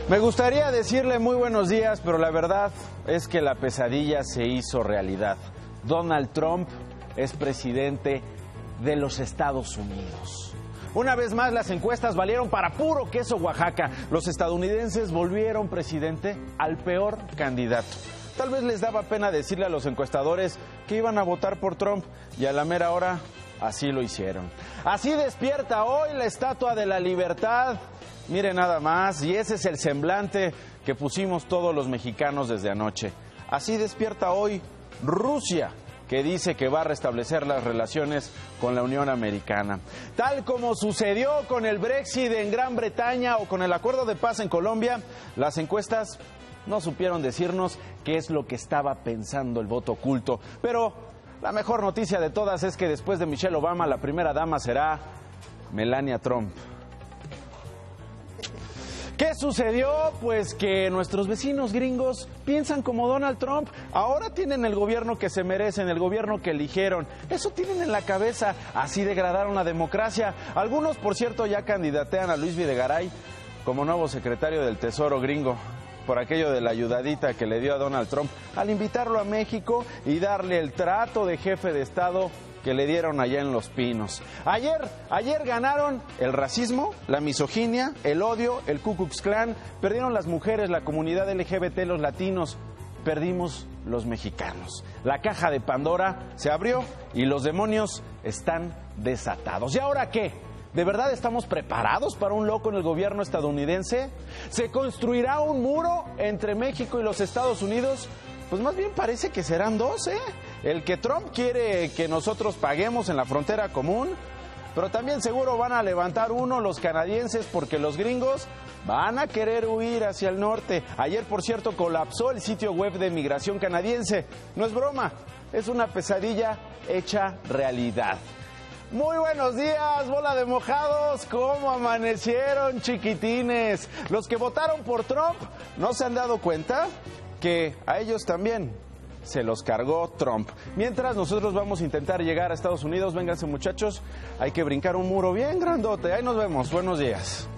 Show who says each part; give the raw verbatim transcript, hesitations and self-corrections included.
Speaker 1: Me gustaría decirle muy buenos días, pero la verdad es que la pesadilla se hizo realidad. Donald Trump es presidente de los Estados Unidos. Una vez más, las encuestas valieron para puro queso Oaxaca. Los estadounidenses volvieron presidente al peor candidato. Tal vez les daba pena decirle a los encuestadores que iban a votar por Trump y a la mera hora así lo hicieron. Así despierta hoy la Estatua de la Libertad. Mire nada más, y ese es el semblante que pusimos todos los mexicanos desde anoche. Así despierta hoy Rusia, que dice que va a restablecer las relaciones con la Unión Americana. Tal como sucedió con el Brexit en Gran Bretaña o con el acuerdo de paz en Colombia, las encuestas no supieron decirnos qué es lo que estaba pensando el voto oculto. Pero la mejor noticia de todas es que después de Michelle Obama, la primera dama será Melania Trump. ¿Qué sucedió? Pues que nuestros vecinos gringos piensan como Donald Trump. Ahora tienen el gobierno que se merecen, el gobierno que eligieron. Eso tienen en la cabeza. Así degradaron la democracia. Algunos, por cierto, ya candidatean a Luis Videgaray como nuevo secretario del Tesoro gringo, por aquello de la ayudadita que le dio a Donald Trump al invitarlo a México y darle el trato de jefe de Estado que le dieron allá en Los Pinos. Ayer, ayer ganaron el racismo, la misoginia, el odio, el Ku Klux Klan, perdieron las mujeres, la comunidad L G B T, los latinos, perdimos los mexicanos. La caja de Pandora se abrió y los demonios están desatados. ¿Y ahora qué? ¿De verdad estamos preparados para un loco en el gobierno estadounidense? ¿Se construirá un muro entre México y los Estados Unidos? Pues más bien parece que serán dos, ¿eh? El que Trump quiere que nosotros paguemos en la frontera común, pero también seguro van a levantar uno los canadienses porque los gringos van a querer huir hacia el norte. Ayer, por cierto, colapsó el sitio web de migración canadiense. No es broma, es una pesadilla hecha realidad. Muy buenos días, bola de mojados. ¿Cómo amanecieron, chiquitines? Los que votaron por Trump, ¿no se han dado cuenta que a ellos también se los cargó Trump? Mientras nosotros vamos a intentar llegar a Estados Unidos, vénganse muchachos, hay que brincar un muro bien grandote. Ahí nos vemos, buenos días.